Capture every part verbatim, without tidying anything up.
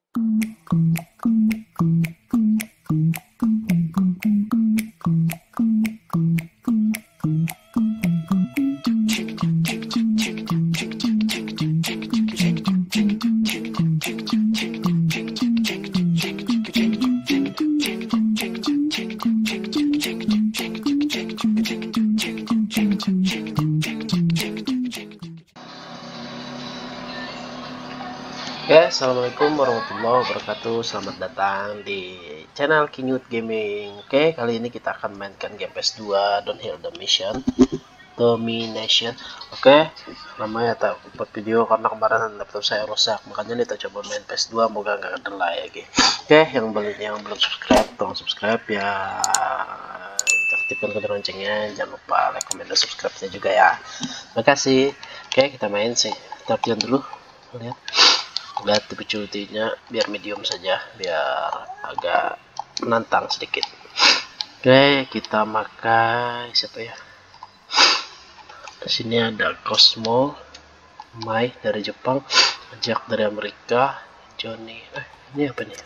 Oke, assalamualaikum warahmatullahi wabarakatuh. Selamat datang di channel Kinyut Gaming. Oke, kali ini kita akan mainkan game P S dua Downhill Domination. Domination. Oke, namanya tak buat video karena kemarin laptop saya rusak, makanya kita coba main P S dua, moga nggak delay lagi. Oke, yang belum yang belum subscribe, tolong subscribe ya. Aktifkan kedengaran loncengnya, jangan lupa like, comment, dan subscribe-nya juga ya. Makasih. Oke, kita main sih. Latihan dulu. Lihat. Lihat tipe-tipenya biar medium saja, biar agak menantang sedikit. Oke, kita pakai siapa ya? Di sini ada Cosmo, Mai dari Jepang, Jack dari Amerika, Johnny. Eh, ini apa nih?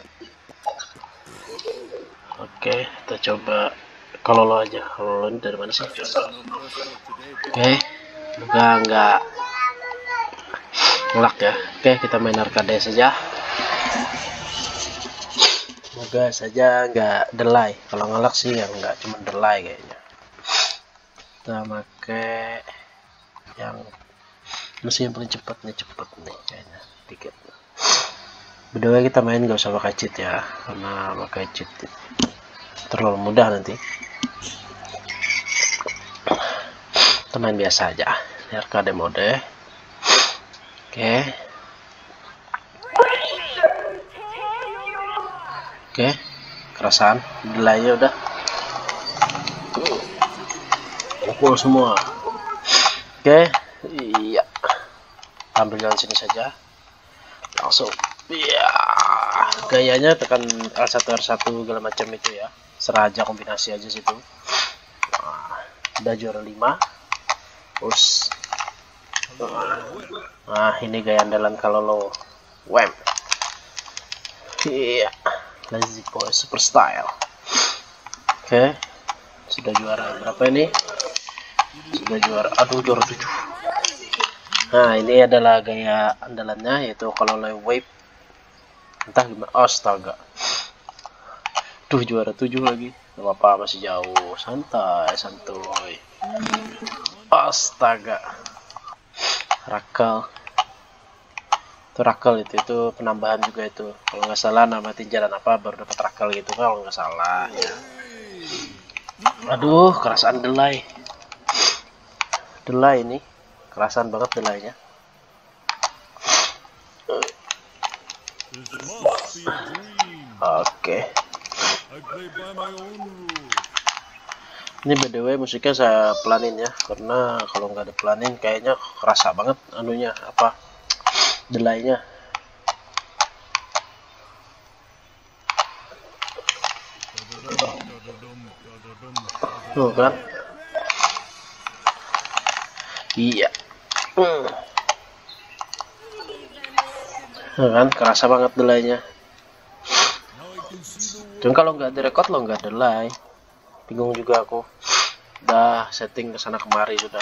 Oke, kita coba kalau lo aja. Kalau lo ini dari mana sih? Oke, semoga nggak ngelak ya. Oke, kita main arcade saja, semoga saja nggak delay. Kalau ngelak sih ya nggak cuma delay kayaknya. Kita pakai yang mesin yang paling cepat nih, cepet nih kayaknya dikit. Berdua kita main nggak usah pakai cheat ya, karena pakai cheat terlalu mudah nanti. Kita main biasa aja, ini arcade mode. Oke, oke, kerasan delaynya udah pukul semua. Oke, iya, ambil jalan sini saja langsung. Iya, gayanya tekan L satu R satu segala macam itu ya, seraja kombinasi aja situ. Nah, udah juara lima. Terus nah, ini gaya andalan kalau lo wham. Iya, Lazy Boy Super Style. Oke, sudah juara berapa ini? Sudah juara, aduh, juara tujuh. Nah, ini adalah gaya andalannya, yaitu kalau lo wave entah gimana. Astaga, tuh juara tujuh lagi. Gak apa-apa, masih jauh, santai santuy. Astaga, Rakal itu Rakal itu itu penambahan juga itu, kalau nggak salah nama jalan apa baru dapat Rakal gitu kalau nggak salah ya. Aduh, kerasan delay delay ini, kerasan banget delaynya. Oke, ini by the way musiknya saya pelanin ya, karena kalau nggak ada pelanin kayaknya kerasa banget anunya apa delaynya. Tuh kan, iya, hmm. kan kerasa banget delaynya. Dan kalau nggak direkod lo nggak delay, bingung juga aku. Udah setting kesana kemari sudah.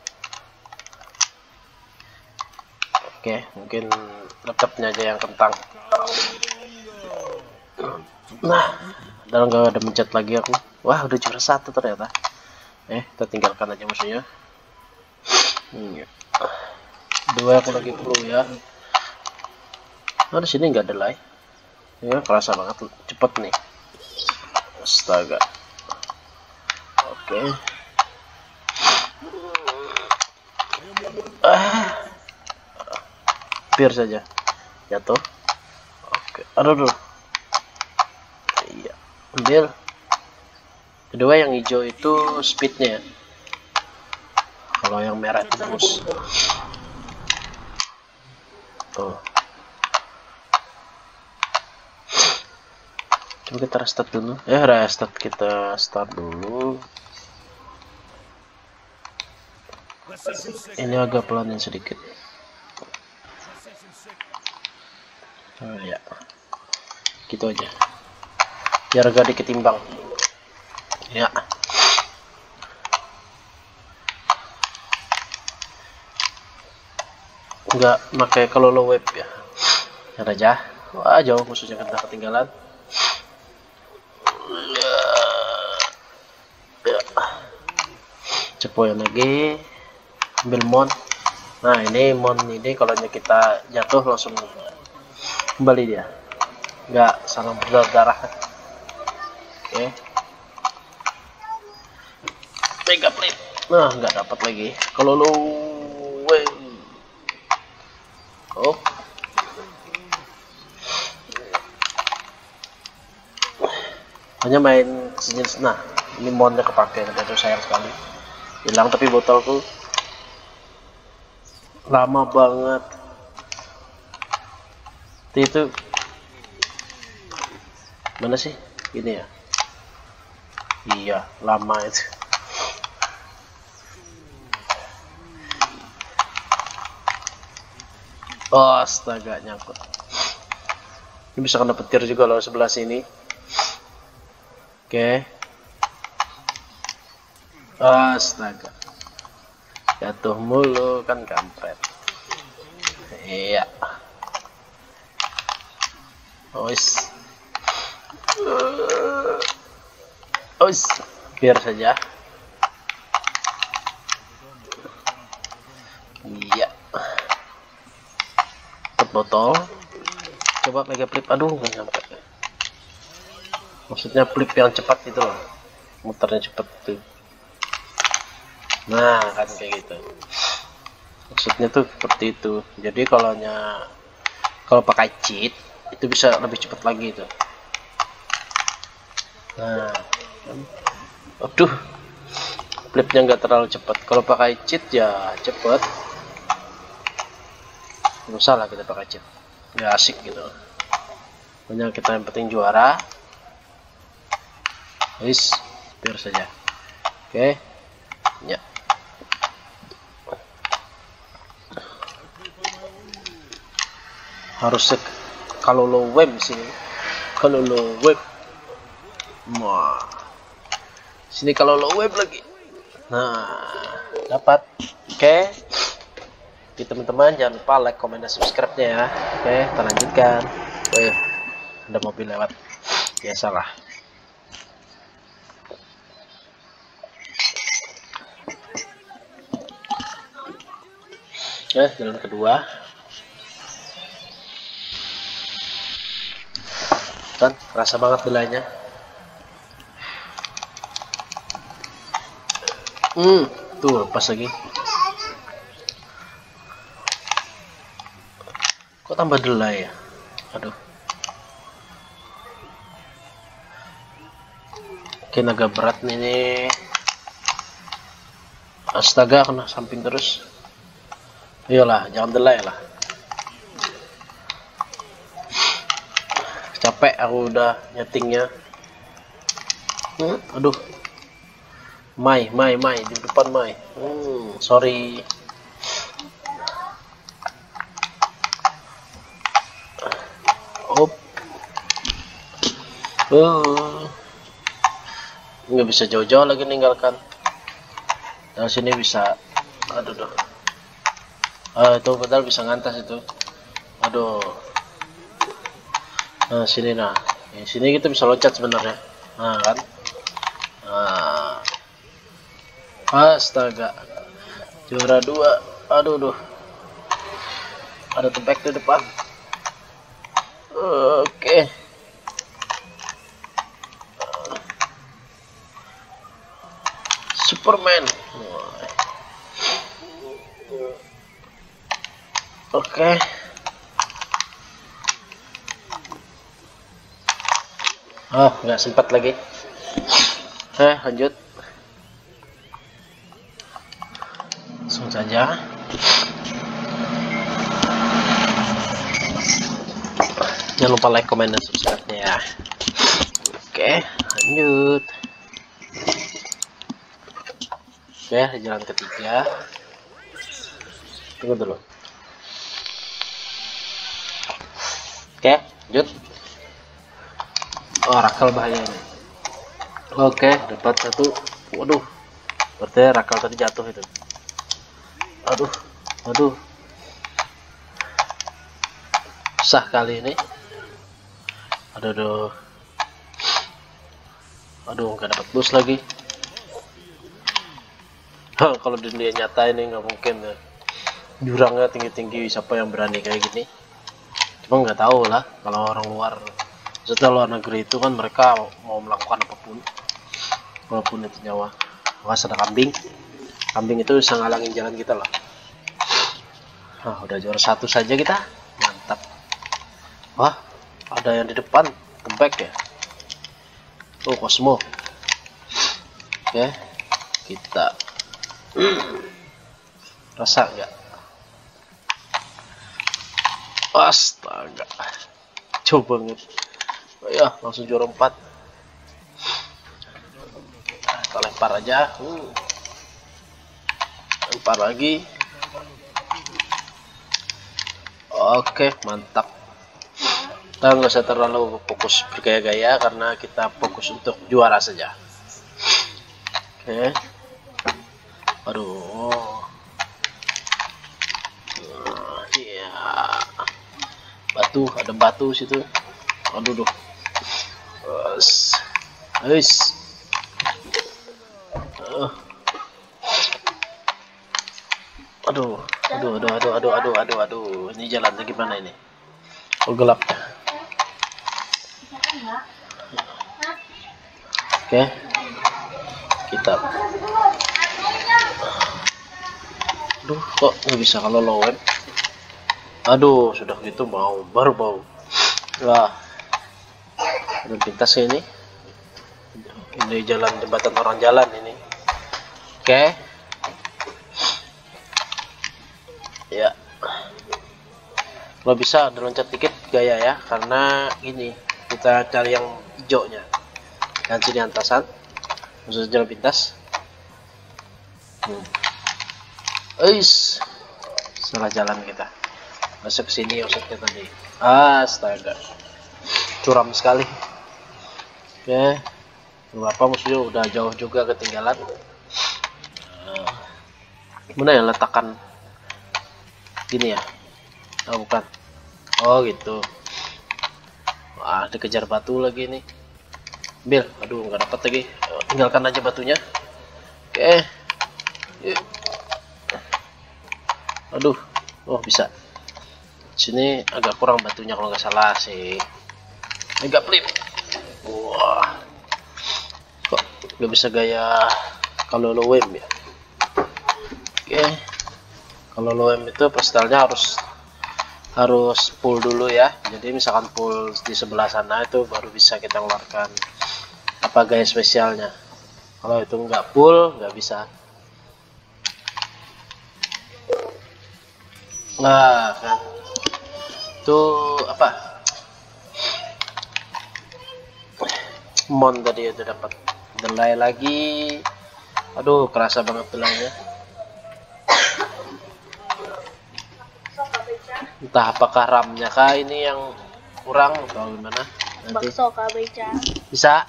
Oke, mungkin laptopnya aja yang kentang. Nah, dalam nggak ada mencet lagi aku. Wah, udah juara satu ternyata. Eh, kita tinggalkan aja musuhnya. Hmm. Dua aku lagi pro ya. Nah, di sini nggak delay. Ya, kerasa banget cepet nih. Astaga. Oke. Ah. Hampir saja jatuh. Oke. Aduh, aduh. Iya. Ambil. Kedua yang hijau itu speednya. Kalau yang merah itu boost. Tuh. Coba kita restart dulu. Eh, restart kita start dulu. Ini agak pelanin sedikit. Nah, ya gitu aja biar gak diketimbang ya. Nggak pakai kalau low web ya ya aja. Wah jauh musuhnya kita ketinggalan ya, ya. Cepoin lagi ambil mon. Nah ini mon ini kalau kita jatuh langsung kembali dia, nggak sama berdarah. Oke, mega plate. Nah nggak dapat lagi kalau lo web. Oh hanya main sejenis. Nah ini monnya kepake, itu sayang sekali hilang. Tapi botolku lama banget itu mana sih ini ya. Iya lama itu. Oh astaga nyangkut. Ini bisa kena petir juga loh sebelah sini. Oke, astaga jatuh mulu kan kampret. Iya ois ois biar saja. Iya botol coba mega flip. Aduh nggak nyampe, maksudnya flip yang cepat itu loh, muternya cepat tuh. Nah kan kayak gitu maksudnya tuh seperti itu. Jadi kalau nya kalau pakai cheat itu bisa lebih cepat lagi itu. Nah aduh flipnya nggak terlalu cepat. Kalau pakai cheat ya cepet. Nggak usah lah kita pakai cheat, nggak asik gitu. Banyak kita yang penting juara. Guys biar saja. Oke ya harus kalau low web sini, kalau low web wah sini kalau low web lagi. Nah dapat. Oke okay. Teman-teman jangan lupa like, comment, dan subscribe nya ya. Oke okay, kita lanjutkan. Wih ada mobil lewat biasalah. Eh jalan kedua kan rasa banget belanya. Hmm tuh pas lagi. Kok tambah delay ya. Aduh mungkin agak berat nih, nih. Astaga kena samping terus. Iyalah jangan delay lah, capek aku udah nyetingnya. hmm, aduh Mai Mai Mai di depan Mai. hmm, sorry op uh, nggak bisa jauh-jauh lagi ninggalkan. Dari sini bisa. Aduh duh. Ah, itu padahal bisa ngantas itu. Aduh. Nah sini nah, di sini kita bisa loncat sebenarnya. Nah kan. Nah. Astaga. Juara dua. Aduh duh. Ada tebak di depan. Oke. Okay. Superman. Oke. Okay. Oh, nggak sempat lagi. Eh, lanjut. Langsung saja. Jangan lupa like, comment, dan subscribe-nya ya. Oke, lanjut. Oke, jalan ketiga. Tunggu dulu. Oke, lanjut. Oh, rakal bahaya ini. Oke, dapat satu. Waduh, berarti rakal tadi jatuh itu. Aduh, aduh, susah kali ini. Aduh, aduh, aduh, nggak dapat boost lagi. Kalau di dunia nyata ini nggak mungkin ya. Jurangnya tinggi-tinggi, siapa yang berani kayak gini? Cuma nggak tahu lah, kalau orang luar, setelah luar negeri itu kan mereka mau melakukan apapun, walaupun itu nyawa. Awas ada kambing, kambing itu bisa ngalangin jalan kita lah. Nah, udah juara satu saja kita, mantap. Wah, ada yang di depan, tebak ya. Oh, Cosmo. Oke, kita rasa nggak? Astaga, coba banget. Oh ya, langsung juara empat. Nah, kita lempar aja. Uh. Lempar lagi. Oke, mantap. Kita nggak usah terlalu fokus bergaya-gaya karena kita fokus untuk juara saja. Oke. Aduh. Nah, iya. Batu, ada batu situ. Aduh, duh. Guys. Guys. Uh. Aduh, aduh, aduh, aduh, aduh, aduh, aduh, aduh. Ini jalannya gimana ini? Oh, gelap. Oke. Kita. Aduh, kok nggak bisa kalau low web? Aduh, sudah gitu mau baru bau. Wah, ada pintas ini. Ini jalan jembatan orang jalan ini. Oke. Ya. Kalau bisa ada loncat dikit gaya ya, karena ini kita cari yang hijaunya. Dan sini antasan, khusus jalan pintas. Hmm. Eis, salah jalan kita. Masuk ke sini maksudnya tadi. Astaga, curam sekali. Oke, berapa musuhnya udah jauh juga ketinggalan. Uh, mana ya letakkan gini ya? Oh bukan. Oh gitu. Wah, dikejar batu lagi nih. Ambil. Aduh, nggak dapat lagi. Tinggalkan aja batunya. Oke. Yuk. Aduh. Oh bisa. Sini agak kurang batunya kalau nggak salah sih. Agak flip. Wah. Kok nggak bisa gaya kalau low aim ya? Oke. Kalau low aim itu pistolnya harus harus full dulu ya. Jadi misalkan full di sebelah sana itu baru bisa kita keluarkan apa gaya spesialnya. Kalau itu nggak full nggak bisa. Nah kan itu apa mon tadi itu dapat delay lagi. Aduh, kerasa banget delaynya. Entah apakah RAM-nya kah ini yang kurang atau gimana nanti. Bakso kah beca? Bisa.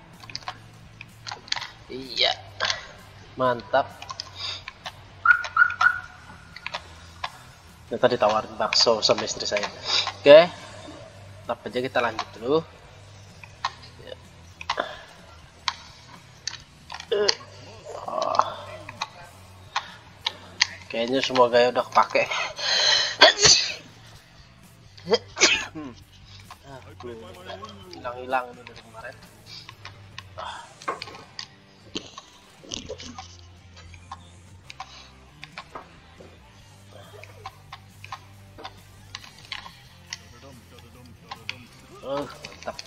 Iya, mantap. Ternyata ditawarin bakso sama istri saya. Oke, tetap aja kita lanjut dulu ya. Oh. Kayaknya semua gaya udah kepake. Hilang-hilang ini dari kemarin. Oh, mantap.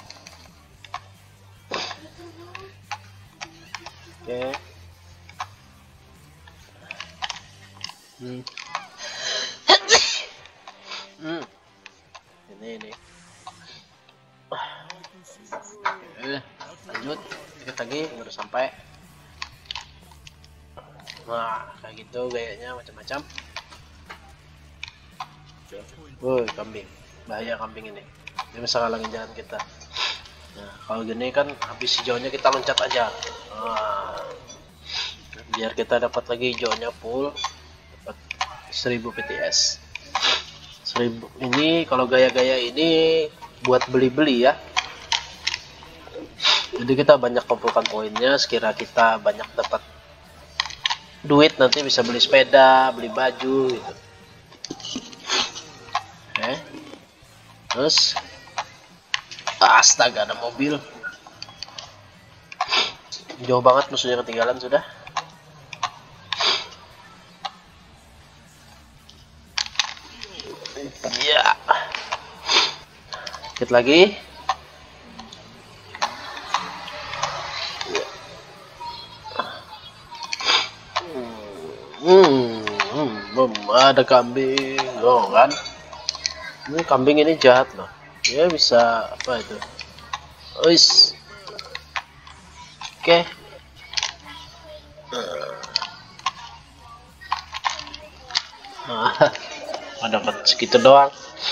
Oke. Hmm. Hmm. Ini ini. Oke, lanjut. Dikit lagi udah sampai. Nah, kayak gitu gayanya macam-macam. Woi, kambing. Bahaya kambing ini. dia bisa ngalangin jalan kita. Nah kalau gini kan habis hijaunya kita loncat aja. Nah, biar kita dapat lagi hijaunya full, dapat seribu P T S. seribu ini kalau gaya-gaya ini buat beli-beli ya. Jadi kita banyak kumpulkan poinnya, sekira kita banyak dapat duit nanti bisa beli sepeda, beli baju gitu. Oke. Terus astaga, ada mobil. Jauh banget musuhnya, ketinggalan sudah. Ya. Dikit lagi. Hmm, hmm, ada kambing loh kan. Ini kambing ini jahat loh. Dia bisa apa itu? Ois. Oke. Nah, dapat segitu doang.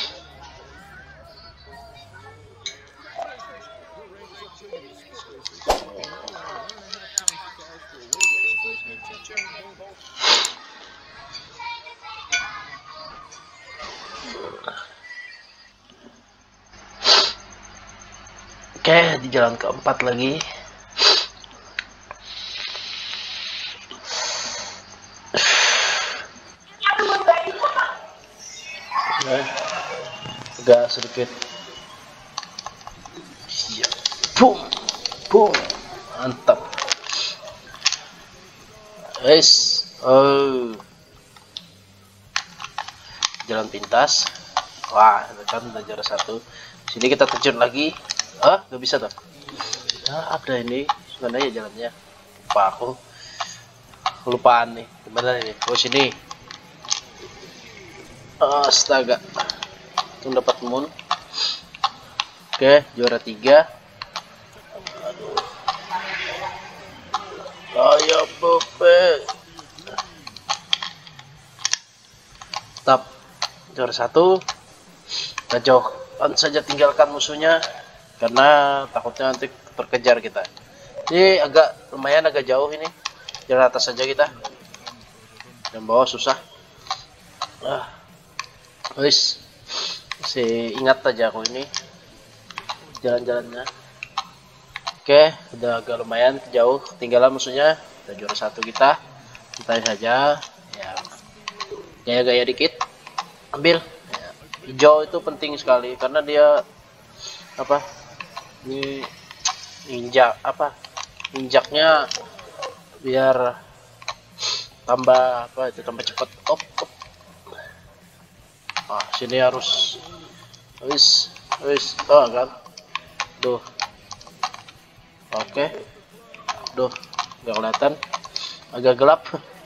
Oke, di jalan keempat lagi. Nah, agak sedikit. Ya, boom, boom, mantap. Guys, oh, jalan pintas. Wah, kan udah juara satu. Sini kita terjun lagi. Ah, nggak bisa tuh. Nah, ada ini, mana ya jalannya? Lupa aku. Kelupaan nih. Gimana ini? Oh sini. Astaga. Itu dapat moon. Oke, juara tiga. Aduh. Ayo Bope. Tap. Juara satu. Kita jauhkan saja, tinggalkan musuhnya. Karena takutnya nanti terkejar kita. Ini agak lumayan agak jauh ini. Jalan atas saja kita. Yang bawah susah. Ah, guys, masih ingat aja aku ini jalan-jalannya. Oke, udah agak lumayan jauh. Tinggalan musuhnya. Udah juara satu kita. Santai saja. Ya, gaya-gaya dikit. Ambil. Ya. Hijau itu penting sekali karena dia apa? Ini injak apa injaknya biar tambah apa itu tambah cepat. Op, op. Ah, sini harus wis wis oh kan duh. Oke, duh nggak kelihatan, agak gelap.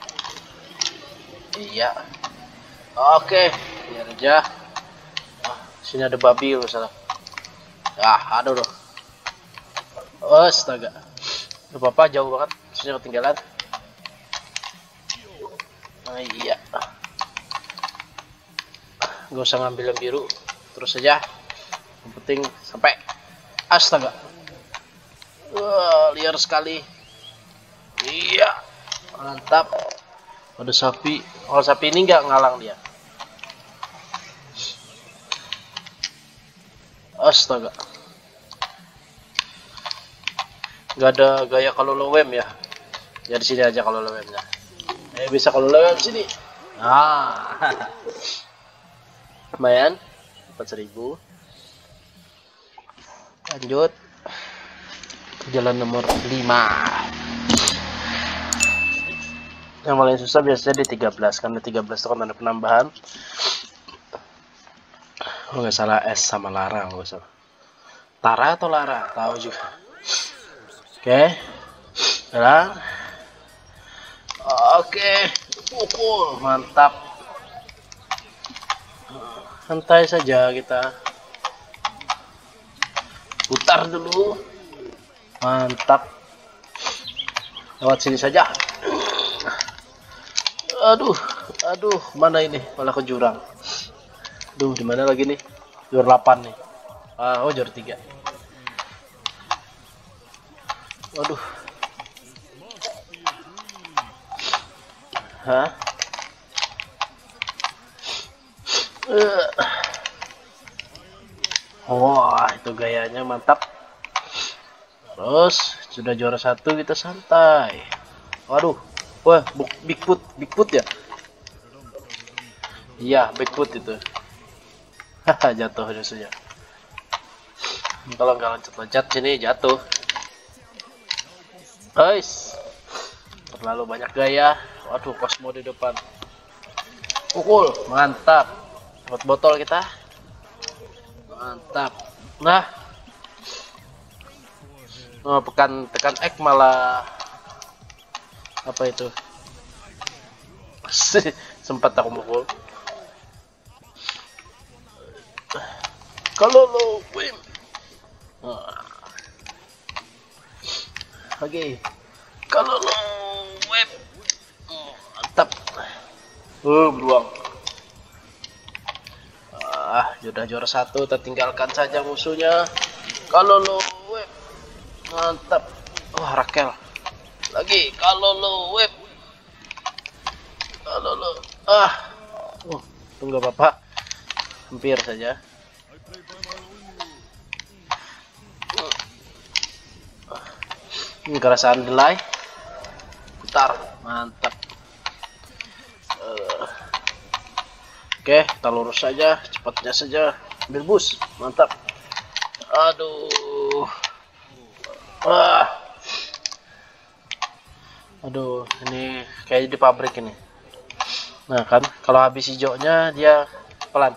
Iya, oke, biar aja. Ah, sini ada babi salah. Ah, aduh loh. Astaga. Gak apa-apa, jauh banget. Sudah ketinggalan. Nah, iya. Gak usah ngambil yang biru. Terus saja. Yang penting sampai. Astaga. Wah, liar sekali. Iya. Mantap. Ada sapi. Kalau sapi ini nggak ngalang dia. Astaga. Nggak ada gaya kalau lowem ya. Ya di sini aja kalau lowemnya. Eh bisa kalau lowem sini. Ah. Lumayan. Dapat seribu. Lanjut. Jalan nomor lima. Yang paling susah biasanya di tiga belas karena tiga belas itu kan ada penambahan. Oh nggak salah S sama Lara, nggak salah. Tara atau Lara, tahu juga. Oke, sekarang, oke, pukul, mantap. Santai saja kita. Putar dulu, mantap. Lewat sini saja. Aduh, aduh, mana ini? Malah ke jurang. Duh, di mana lagi nih? Juara delapan nih. Ah, oh juara tiga. Waduh. Hah? Uh. Wah, itu gayanya mantap. Terus sudah juara satu kita santai. Waduh, wah, big foot, big foot ya? Iya, big foot itu. Haha, jatuh sudah. Kalau nggak loncat-loncat sini jatuh. Guys, terlalu banyak gaya. Waduh, Cosmo di depan. Pukul, mantap. Buat botol kita. Mantap. Nah, oh, pekan tekan X malah apa itu? Sempat aku mukul. Kalau lo win. Oke, okay. Kalau lo web, oh, mantap. Uh, beruang. Ah, sudah juara satu, tertinggalkan saja musuhnya. Kalau lo web, mantap. Wah, Rakel. Lagi, kalau lo web, kalau lo, ah, oh, tunggu bapak, hampir saja. Ini kerasaan delay, putar, mantap. Uh, Oke, okay, kita lurus saja, cepatnya saja, ambil bus, mantap. Aduh, wah, aduh, ini kayak di pabrik ini. Nah kan, kalau habis hijaunya dia pelan.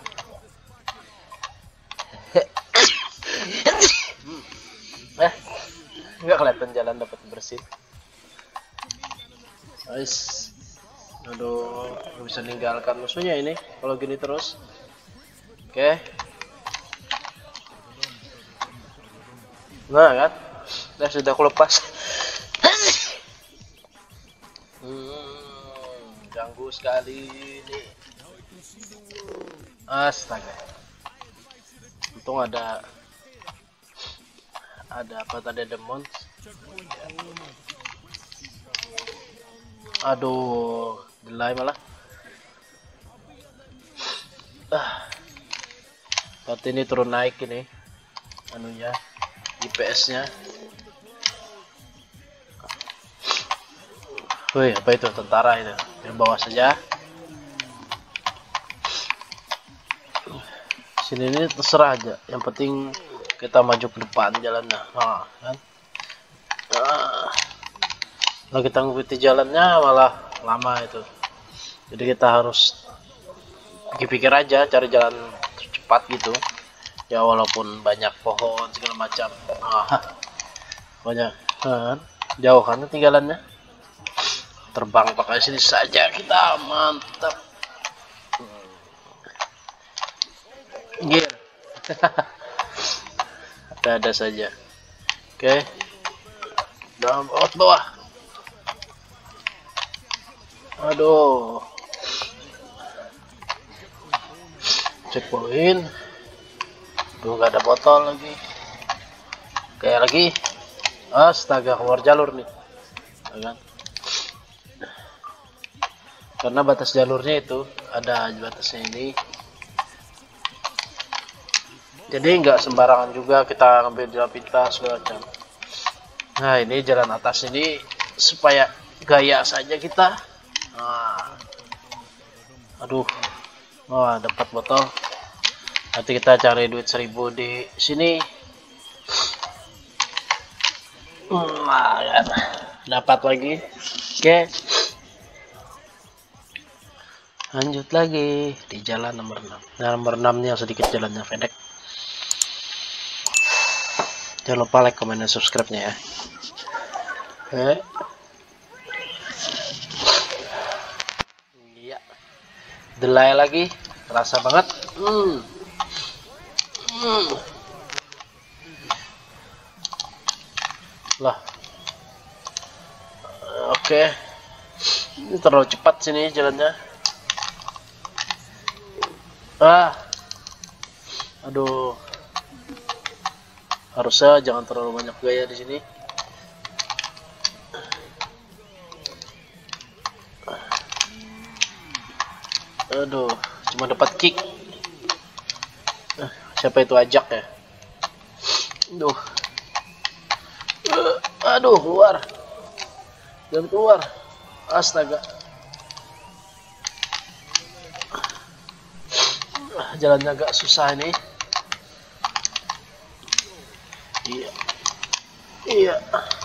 Eh, nggak kelihatan jalan dapat bersih. Guys, aduh, nggak bisa ninggalkan musuhnya ini kalau gini terus. Oke, okay. Nah kan, nah, sudah aku lepas. hmm, ganggu sekali ini. Astaga, untung ada ada apa tadi, demon. Aduh, delay malah. Ah, berarti ini turun naik ini anunya, I P S-nya. Woi, apa itu, tentara itu? Yang bawah saja. Sini ini terserah aja, yang penting kita maju ke depan jalannya. Nah, kan? Nah, kalau kita ngikuti jalannya malah lama itu. Jadi kita harus pikir-pikir aja, cari jalan cepat gitu. Ya walaupun banyak pohon segala macam. Nah, banyak kan? Jauh kan tinggalannya. Terbang pakai sini saja kita, mantap. Gear. Ada saja. Oke, okay. Dalam bawah bawah. Aduh, checkpoint. Tuh nggak ada botol lagi. Kayak lagi. Astaga, keluar jalur nih, kan? Karena batas jalurnya itu ada batasnya ini. Jadi nggak sembarangan juga kita ngambil jalan pintas segala macam. Nah ini jalan atas ini supaya gaya saja kita. Nah, aduh, wah dapat botol. Nanti kita cari duit seribu di sini. Nah, ya. Dapat lagi. Oke, lanjut lagi di jalan nomor enam. Nah, nomor enam nya sedikit jalannya pendek. Jangan lupa like, comment, dan subscribe-nya ya. Oke. Iya. Delay lagi, terasa banget. Hmm. Hmm. Lah. Oke. Ini terlalu cepat sini jalannya. Ah. Aduh. Harusnya jangan terlalu banyak gaya di sini. Aduh, cuma dapat kick. Uh, siapa itu ajak ya? Aduh. Uh, aduh, keluar. Jangan keluar. Astaga. Uh, jalannya agak susah ini. Iya. Iya.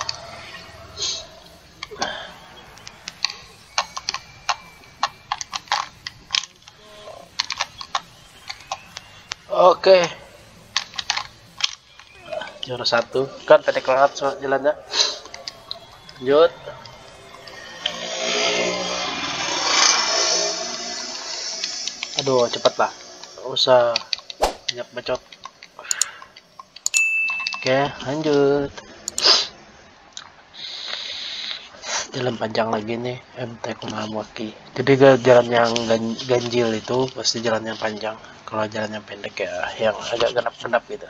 Oke, juara satu kan pendek banget jalannya. Lanjut. Aduh, cepet lah, nggak usah banyak bacot. Oke, lanjut. Jalan panjang lagi nih, M T Kumamaki. Jadi jalan yang ganjil itu pasti jalan yang panjang. Kalau jalan yang pendek ya yang agak genap-genap gitu.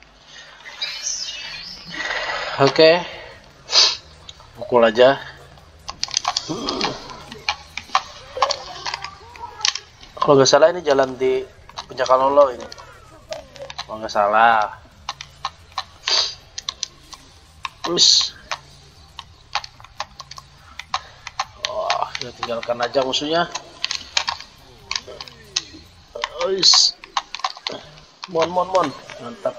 Oke, pukul aja. Kalau nggak salah ini jalan di Puncakalolo ini. Kalau nggak salah. Terus, oh, kita tinggalkan aja musuhnya. Ois, mon mon mon, mantap.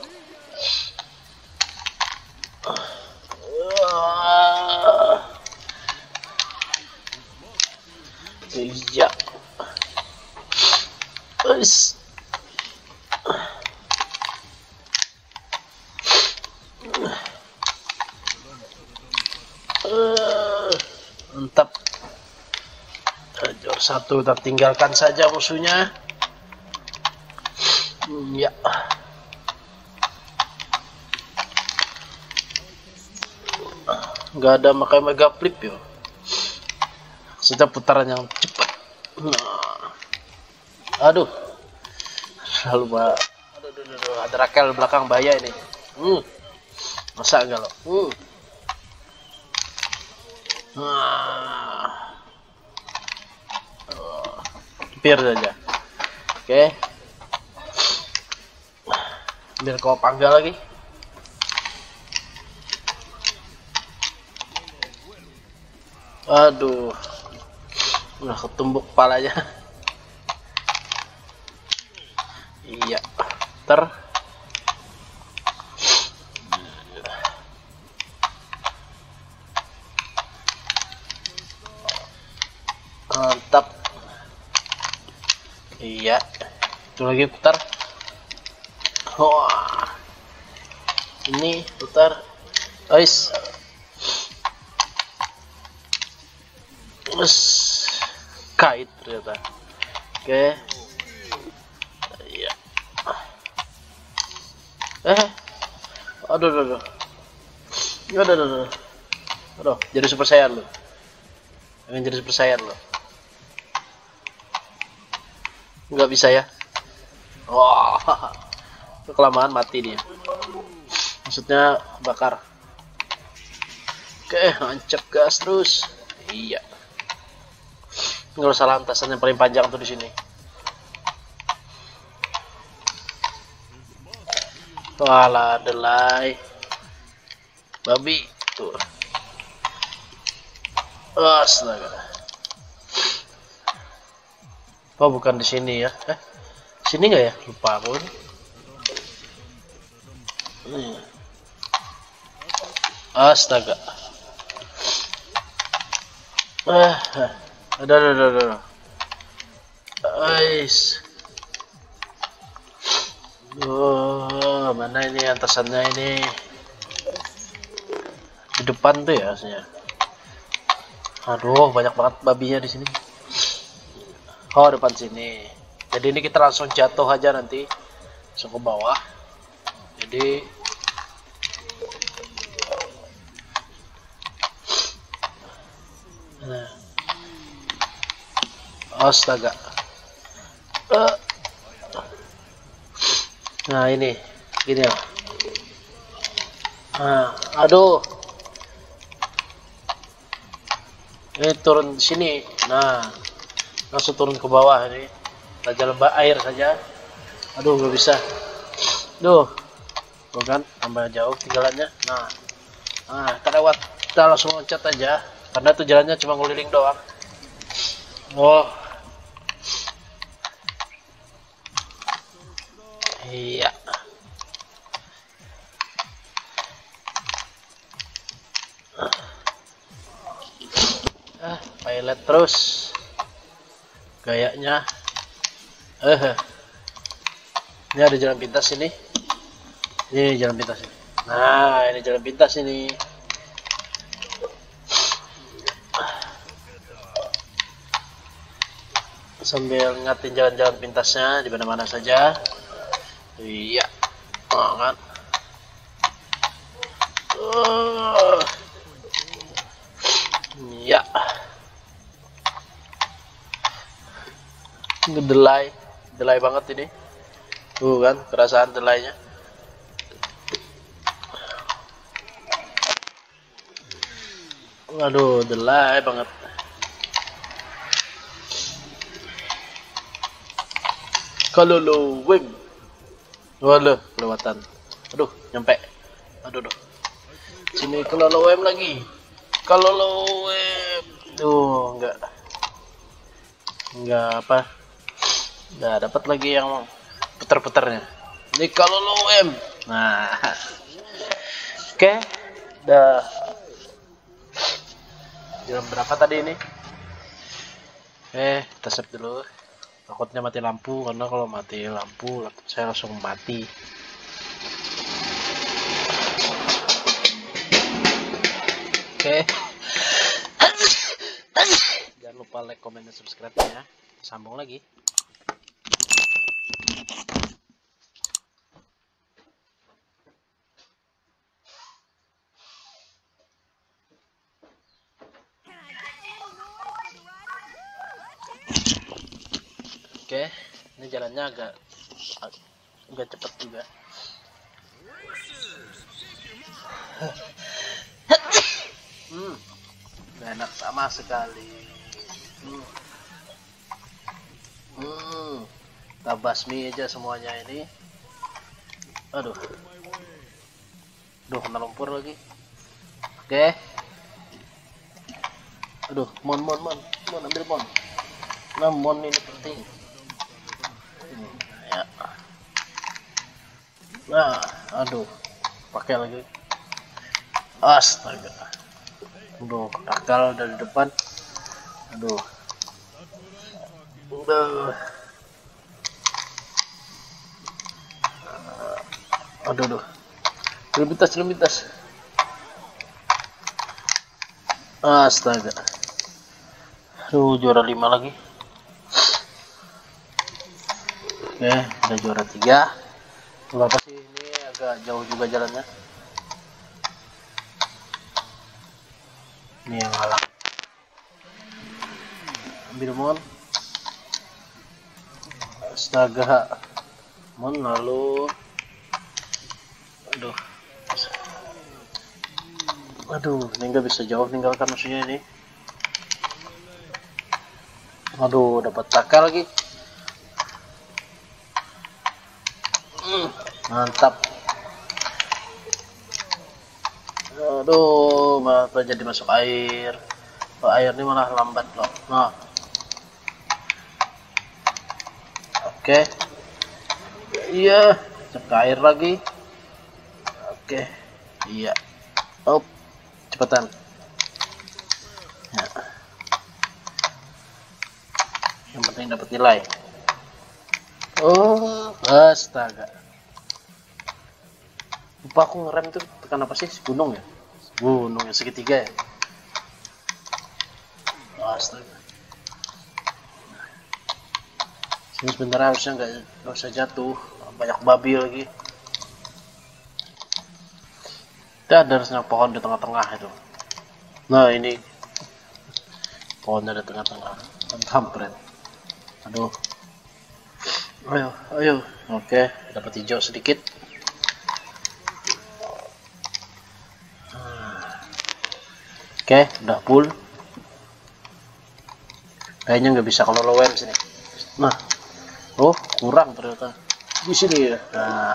Iya. Ois. Mantap. Juara satu, tertinggalkan saja musuhnya. Ya, nggak ada makai mega flip ya, maksudnya putaran yang cepat. Nah. Aduh, selalu bah aduh, aduh, aduh, ada Rakel belakang bahaya ini. Hmm. Masa enggak lo? Hmm. Nah. Oh. Hampir saja. Oke. Okay. Biar kau panggil lagi. Aduh, udah ketumbuk kepalanya. Iya, ter. Mantap. Iya, itu lagi putar. Wah, ini putar, guys. Us, kait ternyata. Oke, iya. Eh, aduh, aduh, aduh, aduh, aduh, aduh, aduh, jadi super saiyan lo, pengen jadi super saiyan lo, nggak bisa ya? Wah. Kelamaan mati dia, maksudnya bakar. Oke, lancap gas terus. Iya, nggak usah lantasan yang paling panjang tuh di sini. Walah, delay babi tuh. Astaga. Oh, bukan di sini ya? Eh, sini nggak ya? Lupa aku. Hmm. Astaga. Ah, ada, ada, ada, ada. Ais. Oh, mana ini atasannya ini? Di depan tuh ya, aslinya. Aduh, banyak banget babinya di sini. Oh, depan sini. Jadi ini kita langsung jatuh aja nanti, langsung ke bawah. Jadi nah. Astaga. Uh. Nah, ini gini ya. Nah, aduh. Ini turun di sini. Nah, langsung turun ke bawah ini. Raja lembah air saja. Aduh, nggak bisa. Duh, tuh kan, tambah jauh tinggalannya. Nah, nah, kita lewat. Kita langsung loncat aja. Karena tuh jalannya cuma ngeliling doang. Oh, iya. Ah, pilot terus. Gayanya. Eh, ini ada jalan pintas ini. Ini jalan pintas ini. Nah, ini jalan pintas ini. Sambil ngatin jalan-jalan pintasnya di mana-mana saja. Iya, oh, kan. Uh, iya. Ngedelay, delay banget ini. Tuh kan, kerasaan delaynya. Waduh, delay banget. Kalau lo wing, waduh, kelewatan. Aduh, nyampe. Aduh, aduh. Sini kalau lo wing lagi. Kalau lo wing, tuh enggak, enggak apa, enggak dapat lagi yang putar-putarnya. Ini kalau lo wing. Nah, oke, okay. Udah jam berapa tadi ini? Eh, kita save dulu. Takutnya mati lampu, karena kalau mati lampu laptop saya langsung mati. Oke. Jangan lupa like, comment, dan subscribe ya. Sambung lagi. Oke, ini jalannya agak agak cepat juga. Hmm, enak sama sekali. Hmm, hmm, kita basmi aja semuanya ini. Aduh, aduh kena lumpur lagi. Oke, aduh, mon mon mon, mon ambil mon. Nah, mon ini penting. Ya. Nah, aduh, pakai lagi. Astaga, aduh, takal dari depan. Aduh, aduh, aduh, aduh, celumitas, celumitas. Astaga, aduh, juara lima lagi. Oke, ada juara tiga. Kenapa sih ini agak jauh juga jalannya? Ini yang ngalah. Ambil mon. Astaga, mon lalu. Aduh, aduh, ini nggak bisa jauh ninggalkan musuhnya ini. Aduh, dapat takal lagi. Mantap. Aduh, malah jadi masuk air. Oh, air ini malah lambat loh. Nah, oke, okay. Iya, cek air lagi. Oke, okay. Iya. Oh, cepetan. Ya. Yang penting dapat nilai. Oh, astaga. Lupa aku ngerem itu tekan apa sih? Gunung ya? Gunung yang segitiga ya? Astaga. Sini sebentar harusnya nggak nggak usah jatuh. Banyak babi lagi. Kita ada harusnya pohon di tengah-tengah itu. Nah ini pohonnya di tengah-tengah. Kampret. Aduh. Ayo, ayo. Oke, dapat hijau sedikit. Oke, udah full. Kayaknya nggak bisa kalau low M sini. Nah, oh kurang ternyata di sini ya. Nah,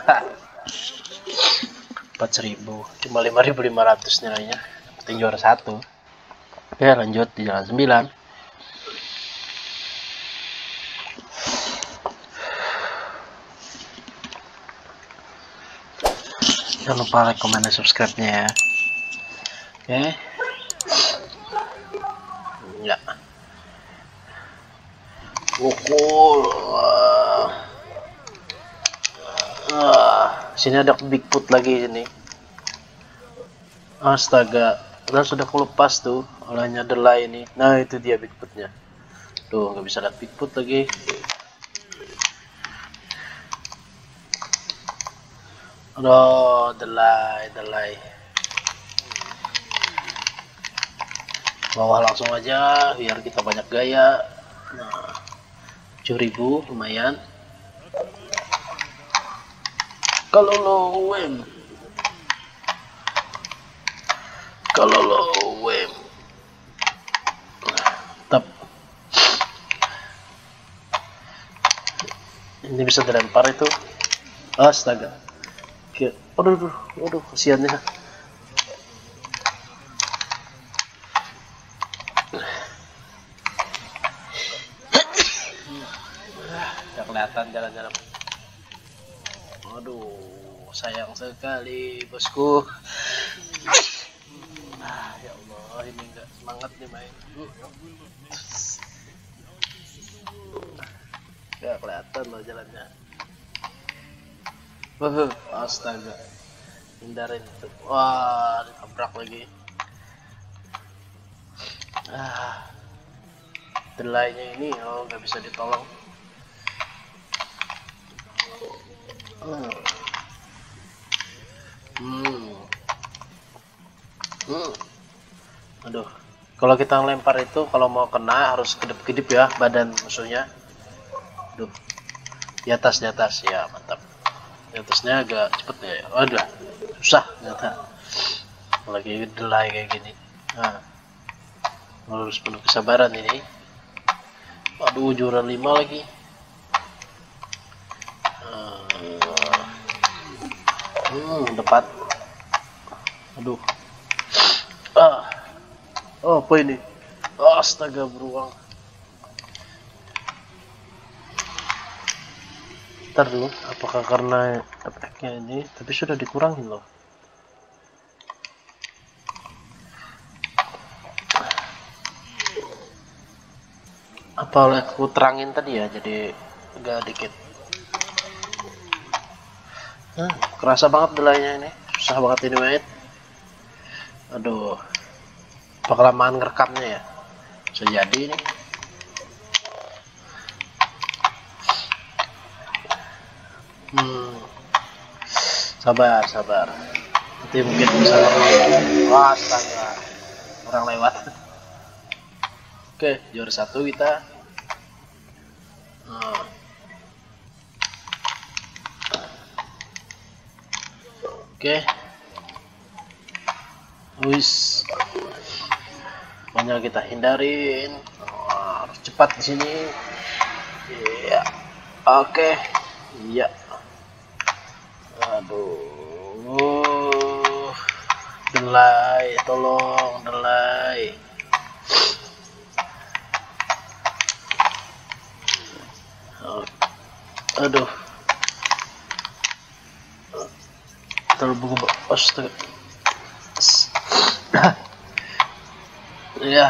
empat ribu, cuma lima ribu lima ratus nilainya. Penting juara satu. Oke, lanjut di jalan sembilan. Jangan lupa like, comment, dan subscribe-nya ya. Oke. Enggak. Pukul. Ah, sini ada Bigfoot lagi ini. Astaga, udah sudah kulepas tuh olehnya delay ini. Nah itu dia Bigfootnya. Tuh nggak bisa lihat Bigfoot lagi. Aduh, delay, delay. Bawah langsung aja biar kita banyak gaya. Nah, tujuh ribu lumayan. Kalau low M, kalau low M, tetap ini bisa dilempar itu. Astaga. Aduh, aduh, aduh, kasihannya. Udah kelihatan jalan-jalan. Aduh, sayang sekali bosku. Ah, ya Allah, ini enggak semangat nih main. Gak kelihatan loh jalannya. Uh, astaga, hindarin itu. Wah, ditabrak lagi. Ah, delaynya ini oh nggak bisa ditolong. Hmm. Hmm. Hmm. Aduh, kalau kita ngelempar itu kalau mau kena harus kedip-kedip ya badan musuhnya. Aduh, di atas di atas ya mantap. Di atasnya agak cepet ya. Waduh, susah ternyata. Lagi delay kayak gini. Nah, harus penuh kesabaran ini. Aduh, juara lima lagi. Hmm, depan. Aduh. Ah. Oh, apa ini? Astaga, beruang. Ntar dulu, apakah karena efeknya ini, tapi sudah dikurangin loh. Apa oleh aku terangin tadi ya, jadi agak dikit. Nah, kerasa banget delaynya ini, susah banget ini main. Aduh, apa kelamaan ngerekamnya ya? Bisa jadi ini. Hmm, sabar, sabar. Nanti mungkin bisa lewat. Wah, astaga, orang lewat. Oke, juara satu kita. Nah. Oke, wis, pokoknya kita hindarin. Oh, harus cepat di sini. Iya, oke, iya. Aduh, delay, tolong delay. Aduh, terlalu astaga. Ya,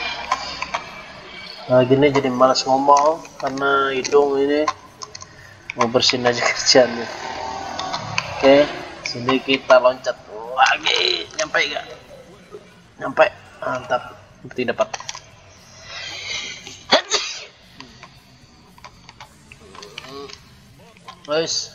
nah gini jadi malas ngomong karena hidung ini mau bersin aja kerjaannya. Oke, sini kita loncat lagi. Nyampe gak? Nyampe, mantap. Berarti dapat. Guys,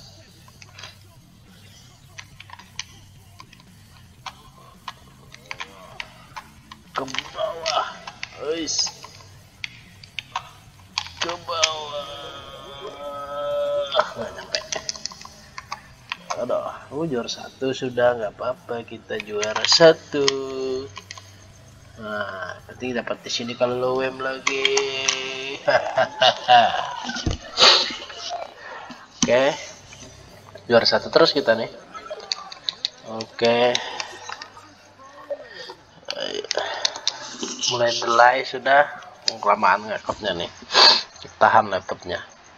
ke bawah, guys, ke bawah. Nggak nyampe. Aduh, oh, juara satu sudah, nggak apa-apa, kita juara satu. Nah, berarti dapat di sini kalau low M lagi. Oke, juara satu terus kita nih. Oke, mulai delay sudah. Kelamaan ngekopnya nih, tahan laptopnya.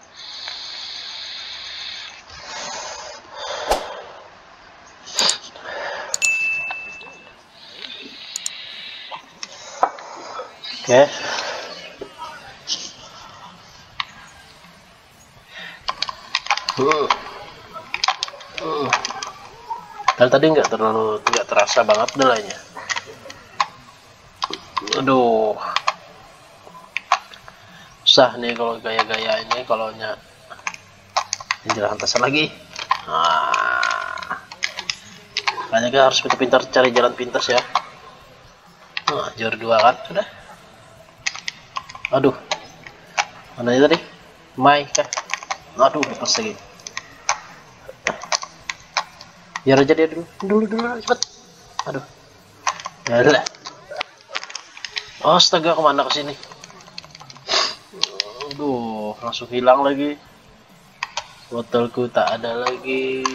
Oke, uh. Uh. Dan tadi nggak terlalu nggak terasa banget delaynya. Aduh, susah nih kalau gaya-gaya ini, kalau nya jalan atas lagi. Nah, makanya kita harus pintar-pintar cari jalan pintas ya. Nah, juara dua kan sudah. Aduh, mana itu tadi? Mai kah? Aduh, lepas lagi. Biar aja dia dulu, dulu dulu cepet. Aduh, ya udah. Astaga, kemana ke sini? Aduh, langsung hilang lagi. Botolku tak ada lagi.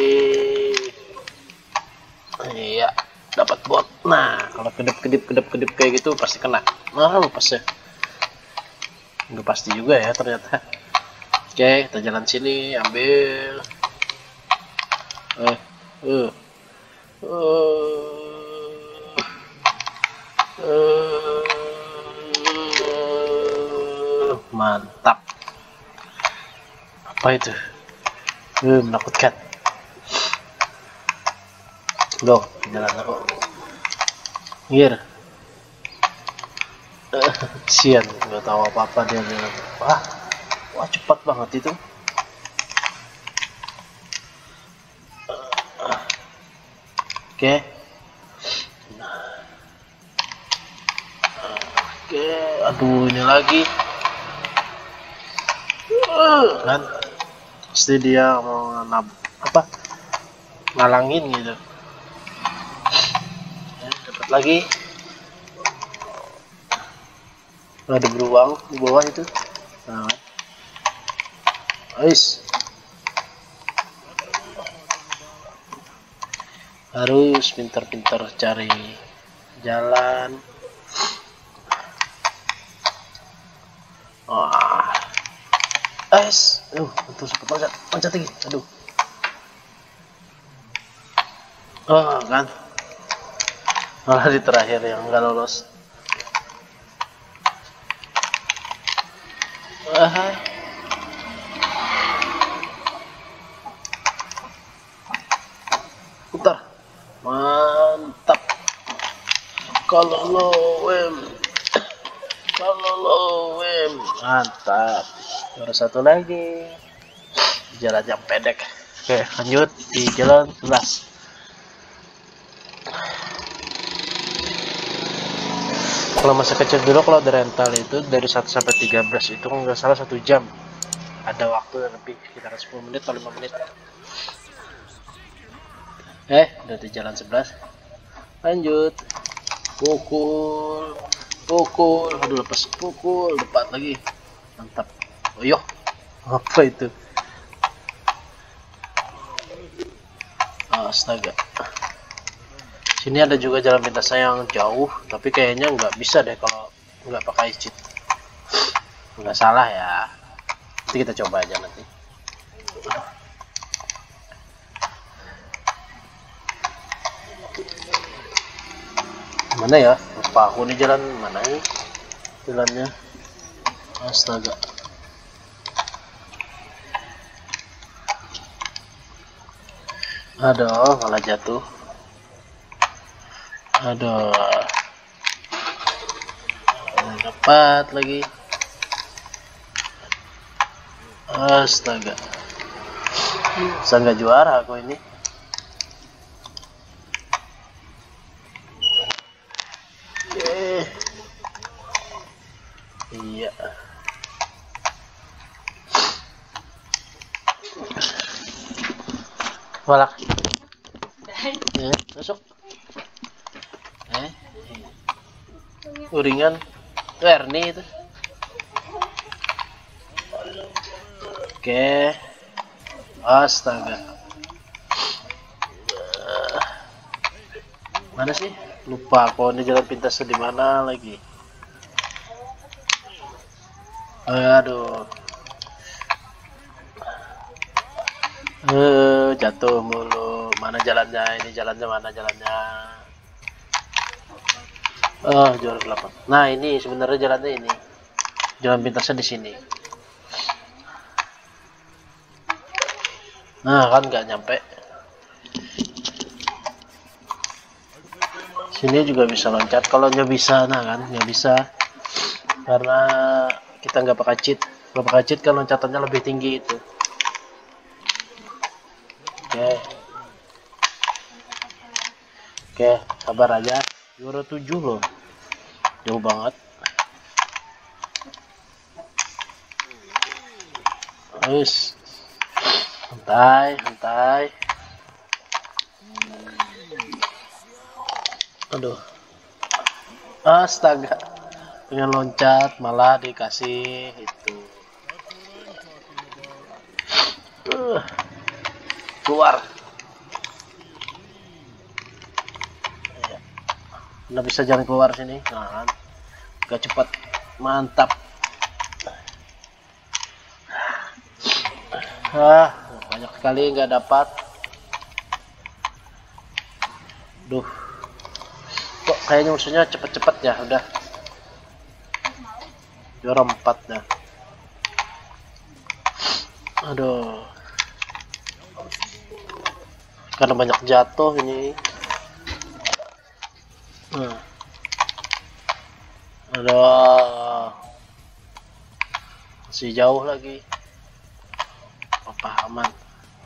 Iya, dapat bot. Nah, kalau kedip-kedip kedip-kedip kayak gitu pasti kena. Nah, lepas ya. Nggak pasti juga ya ternyata. Oke, kita jalan sini, ambil. Eh, uh, uh, uh, mantap. Apa itu? Uh, menakutkan. Loh, jalan aku. Here. Sian, nggak tahu apa-apa dia jalan. Wah, wah cepat banget itu. Oke, oke, aduh ini lagi. Kan, pasti dia mau nab apa? Ngalangin gitu. Ya, dapat lagi. Ada beruang di bawah itu. Nah, guys, harus pintar-pintar cari jalan. Wah, guys, uh, betul sempat loncat, loncat tinggi. Aduh, oh kan, malah di terakhir yang nggak lolos. Aha. Putar, mantap. Kalau low M, kalau low M, mantap. Juara satu lagi. Jalan yang pendek. Oke, lanjut di jalan sebelas. Kalau masa kecil dulu, kalau ada rental itu dari satu sampai tiga belas itu nggak salah satu jam. Ada waktu lebih sekitar sepuluh menit atau lima menit. Eh, udah di jalan sebelas. Lanjut. Pukul, pukul, aduh lepas, pukul, depan lagi. Mantap. Oh yo, apa itu? Astaga. Sini ada juga jalan pintasnya yang jauh, tapi kayaknya nggak bisa deh kalau nggak pakai cheat. Nggak salah ya. Nanti kita coba aja nanti. Mana ya? Lupa aku nih jalan mana nih? Jalannya. Astaga. Aduh, malah jatuh. Aduh, dapat lagi. Astaga, bisa nggak juara aku ini. Yeay. Iya. Walak. Eh, masuk. Eh, uringan Ernie itu. Oke, astaga, mana sih, lupa kok ini jalan pintasnya di mana lagi. Aduh, eh jatuh mulu. Mana jalannya, ini jalannya mana jalannya. Oh, juara delapan. Nah, ini sebenarnya jalannya ini. Jalan pintasnya di sini. Nah, kan nggak nyampe. Sini juga bisa loncat. Kalau nggak bisa, nah kan nggak bisa. Karena kita nggak pakai cheat. Kalau pakai cheat kan loncatannya lebih tinggi itu. Oke. Oke, sabar aja. Juara tujuh loh. Jauh banget. Terus santai, santai. Aduh. Astaga. Pengen loncat malah dikasih itu. Uh. Keluar. Nggak bisa jalan keluar sini. Nah, gak cepat. Mantap. Ah, banyak sekali nggak dapat. Duh, kok kayaknya musuhnya cepet-cepet ya. Udah juara empat ya. Aduh, karena banyak jatuh ini. Hmm. Aduh, masih jauh lagi. Apa aman?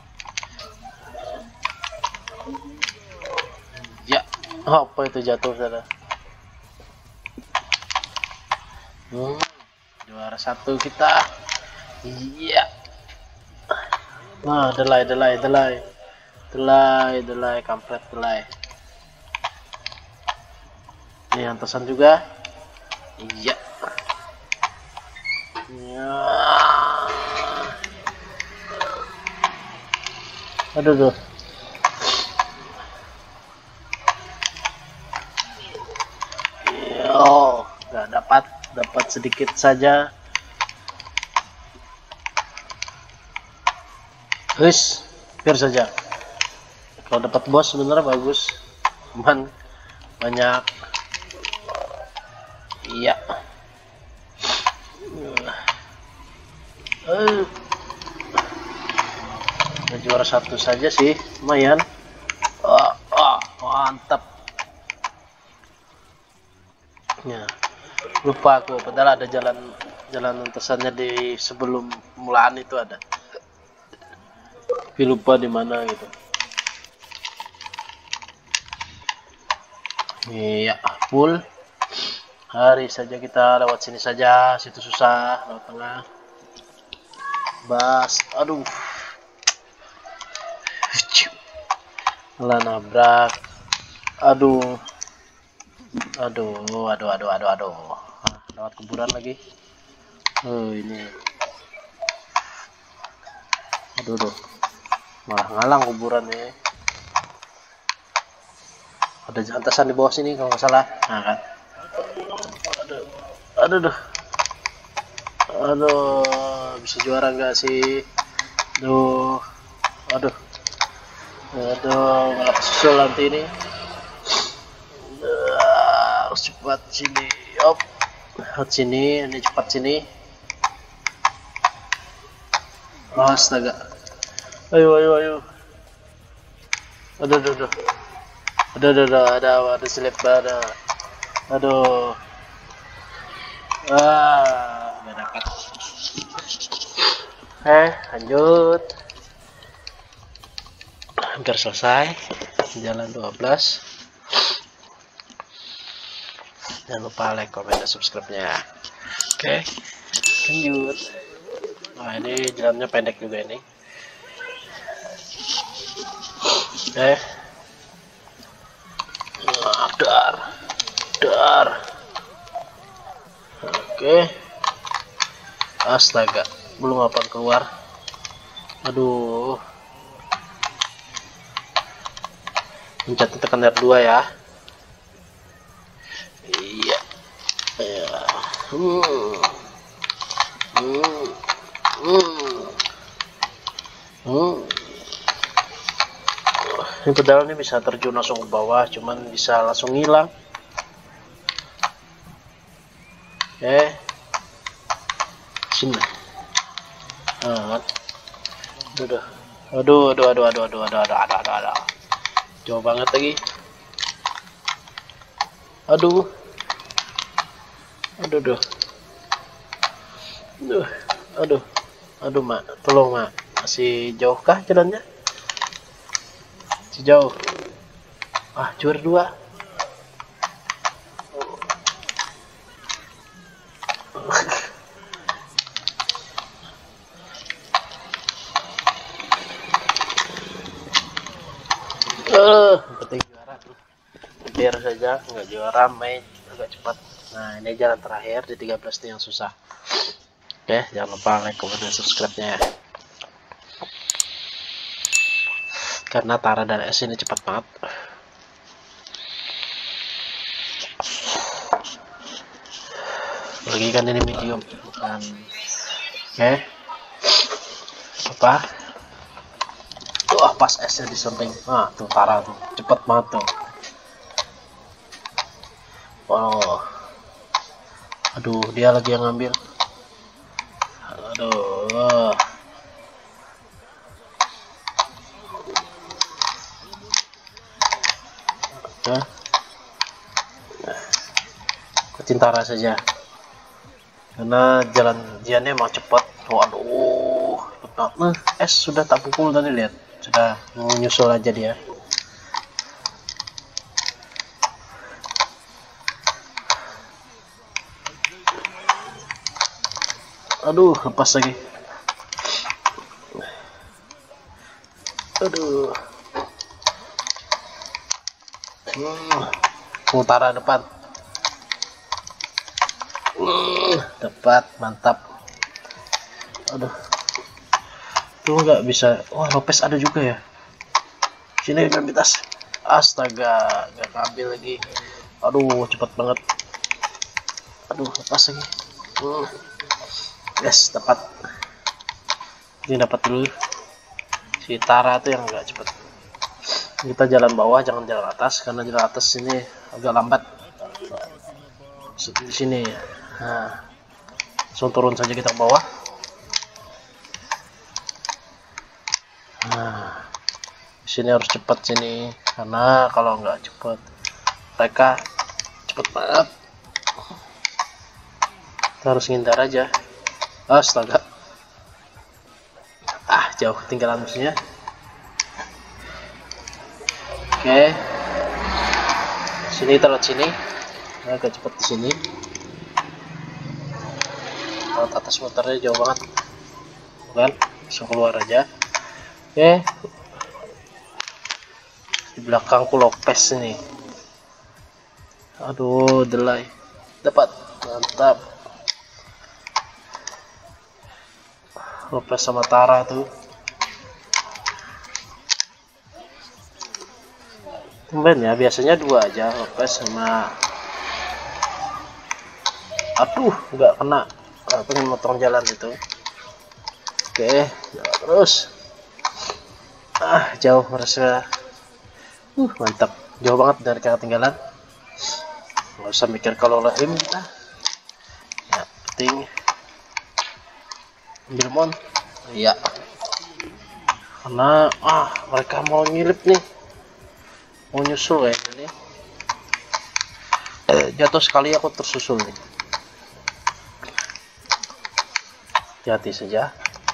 Ya, apa itu jatuh sana? Hmm, juara satu kita. Iya. Nah, delay, delay, delay, delay, delay, kampret delay. Ini antasan juga. Iya. Ya. Aduh tuh. Oh, nggak dapat, dapat sedikit saja. Wis, biar saja. Kalau dapat bos sebenarnya bagus, cuman banyak. Iya. Uh. Juara satu saja sih, lumayan. Oh, oh, mantap. Ya, lupa aku, padahal ada jalan jalan lintasannya di sebelum mulaan itu ada. Tapi lupa di mana gitu. Iya, full. Hari saja kita lewat sini saja, situ susah, lewat tengah. Bas, aduh. Lah nabrak. Aduh. Aduh, aduh, aduh, aduh, aduh. Ah, lewat kuburan lagi. Oh, ini. Aduh, aduh. Malah ngalang kuburan nih. Ada jantasan di bawah sini kalau nggak salah. Nah kan. Aduh, aduh, aduh. Aduh, bisa juara nggak sih? Aduh, aduh. Aduh, malah kesusul nanti ini. Uh, harus cepat sini. Op, cepat sini. Ini cepat sini. Oh, astaga. Ayo, ayo, ayo. Aduh, aduh, aduh. Aduh, aduh, aduh. Ada, ada slip, ada. Aduh. Ah, nggak dapat. Eh, lanjut. Hampir selesai. Jalan dua belas. Jangan lupa like, komen, dan subscribe-nya. Oke, lanjut. Nah, ini jalannya pendek juga ini. Oke. Nah, dar. Dar. Oke. Astaga, belum apa keluar. Aduh. Pencet tekan R dua ya. Iya. Ya. Hmm. Hmm. Hmm. Hmm. Ini pedal ini bisa terjun langsung ke bawah, cuman bisa langsung hilang. Oke. Sini. Ah. Aduh. Aduh, aduh, aduh, aduh, aduh, aduh, aduh, aduh, aduh, aduh. Jauh banget lagi. Aduh. Aduh, aduh. Aduh, aduh. Aduh, Mak. Tolong, Mak. Masih jauh kah jalannya? Masih jauh. Ah, juara dua. Eh, penting juara tuh. Biar saja nggak juara, main agak cepat. Nah, ini jalan terakhir di tiga belas yang susah. Oke, jangan lupa like, comment, dan subscribe-nya ya. Karena Tara dan S ini cepat banget. Lagi kan ini medium, bukan. Oke. Apa? Wah, pas S-nya di samping. Ah, tuh Tara tuh, cepet banget tuh. Oh. Aduh, dia lagi yang ngambil. Aduh. Nah. Ikutin Tara saja. Karena jalan diannya emang cepat. Waduh. Nah, S sudah tak pukul tadi, lihat. Sudah menyusul aja dia. Aduh, lepas lagi. Aduh. Hmm, utara depan. Hmm, tepat, mantap. Aduh. Tuh nggak bisa. Wah, Lopez ada juga ya. Sini Grambitas. Astaga, nggak ambil lagi. Aduh, cepat banget. Aduh, lepas lagi. Hmm. Yes, tepat. Ini dapat dulu. Si Tara tuh yang nggak cepat. Kita jalan bawah, jangan jalan atas, karena jalan atas ini agak lambat. Di sini. Nah, langsung turun saja kita ke bawah. Nah, di sini harus cepat sini, karena kalau nggak cepat, mereka cepat banget. Kita harus ngindar aja. Astaga. Ah, jauh ketinggalan musuhnya. Oke. Sini kita lihat sini. Agak cepat di sini. Laut atas motornya jauh banget. Bukan? Langsung keluar aja. Oke. Di belakangku Lopez ini. Aduh, delay. Dapat. Mantap. Lopez sama Tara tuh. Tumben ya, biasanya dua aja Lopez sama. Aduh, nggak kena. Nah, pengen motong jalan itu. Oke, jalan terus. Ah, jauh merasa. Uh, mantap. Jauh banget dari ketinggalan. Nggak usah mikir kalau lehim kita. Ya, penting. Ambil mon. Iya. Karena ah mereka mau nyilip nih. Mau nyusul ya ini. Eh, jatuh sekali aku tersusul nih. Hati-hati saja.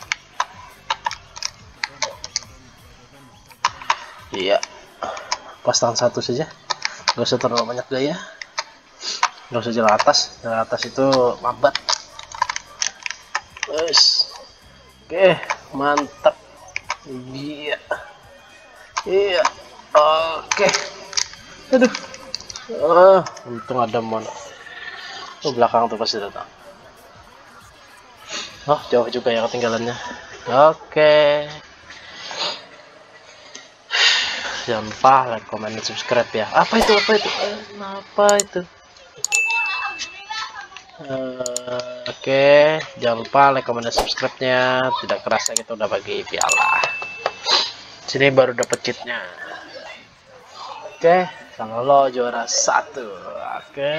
Iya. Pas tangan satu saja. Gak usah terlalu banyak gaya. Gak usah jalan atas. Jalan atas itu lambat. Yes. Oke, mantap. Iya. Iya. Oke. Aduh. Ah, untung ada mon. Oh, belakang tuh pasti datang. Oh, jauh juga yang ketinggalannya. Oke. Jangan lupa like, comment, dan subscribe ya. Apa itu? Apa itu? Eh, apa itu? Uh, Oke, okay. Jangan lupa like, comment, dan subscribe-nya. Tidak kerasa kita udah bagi piala. Sini baru dapet cheatnya. Oke, okay. Kalau lo juara satu. Oke. Okay.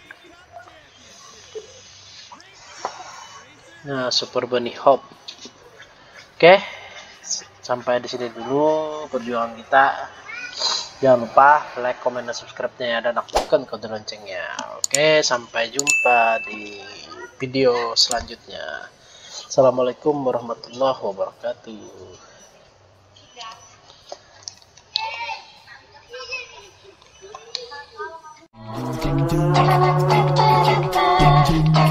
Nah, Super Bunny Hop. Oke. Okay. Sampai di sini dulu perjuangan kita. Jangan lupa like, comment, dan subscribe-nya ya, dan aktifkan kode loncengnya. Oke, sampai jumpa di video selanjutnya. Assalamualaikum warahmatullahi wabarakatuh.